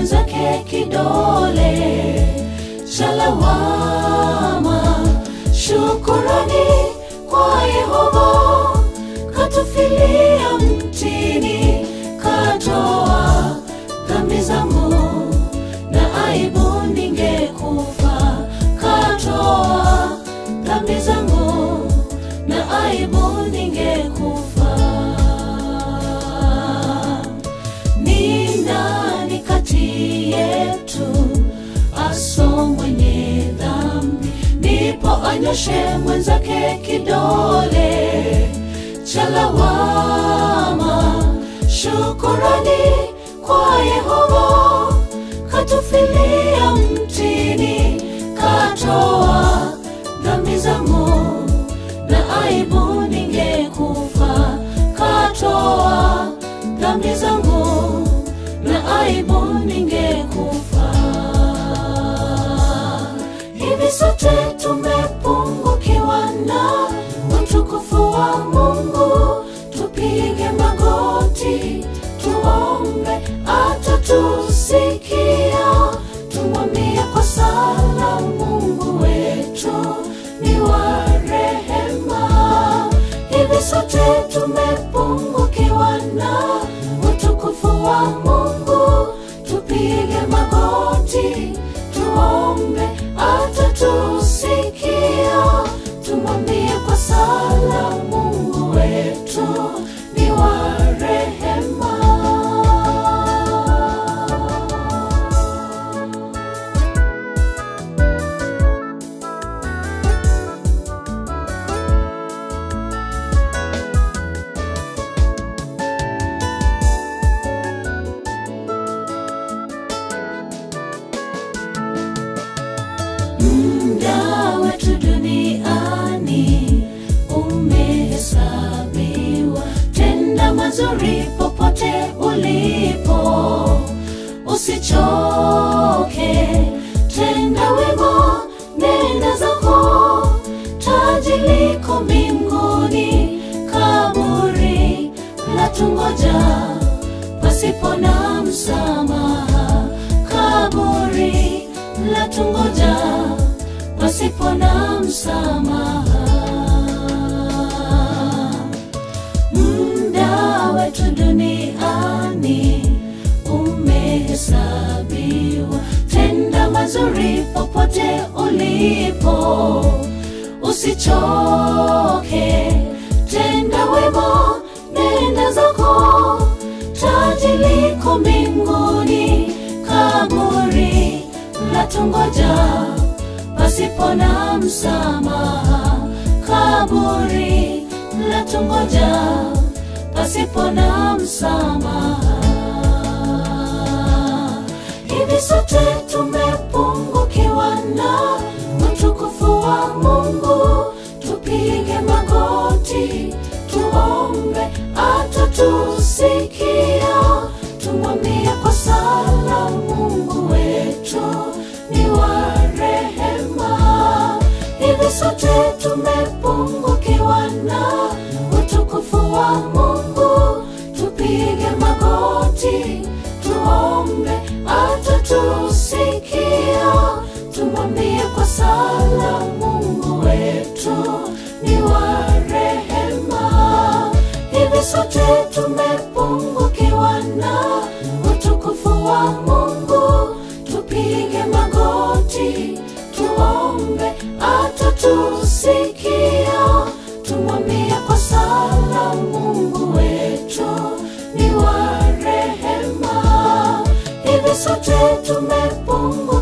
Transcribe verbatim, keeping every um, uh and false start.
mwenzake kidole cha lawama. Shukurani kwa Yehova, katufilia mtini, katoa dhambi zangu na aibu ningekufa. Katoa dhambi zangu na aibu ningekufa. Ni nani kati yetu aso mwenye dhambi, ndipo anyoshe mwenzake kidole cha lawama. Shukurani kwa Yehova, katufilia mtini, katoa dhambi zangu na aibu ningekufa. Katoa dhambi zangu na aibu ningekufa. Hivi sote tumepungukiwa na utukufu wa Mungu. Tupige magoti, tuombe, atatusikia. Tumwambie kwa sala, Mungu wetu ni wa rehema. Hivi sote tumepungukiwa na utukufu wa Mungu. Tupige magoti, tuombe, atatusikia. Tumwambie kwa sala, Mungu wetu ni wa rehema. Muda wetu duniani umehesabiwa. Tenda mazuri popote ulipo, usichoke. Tenda wema, nenda zako, taji liko mbinguni. Kaburi latungoja pasipo na msamaha. Kaburi latungoja pasipo na msamaha. Muda wetu duniani umehesabiwa. Tenda mazuri popote ulipo, usichoke. Tenda wema, nenda zako, taji liko mbinguni. Kaburi latungoja pasipo na msamaha. Kaburi latungoja pasipo na msamaha. Hivi sote tumepungukiwa na utukufu wa Mungu. Tupige magoti, tuombe, atatusikia. Tumwambie kwa sala, Mungu wetu ni wa rehema. Hivi sote tumepungukiwa na utukufu wa Mungu. Tupige magoti, tuombe, atatusikia. Tumwambie kwa sala, Mungu wetu ni wa rehema. Hivi sote tumepungukiwa na utukufu wa Mungu. Tupige magoti, tuombe, atatusikia. Tumwambie kwa sala, Mungu wetu ni wa rehema. Hivi sote tumepungukiwa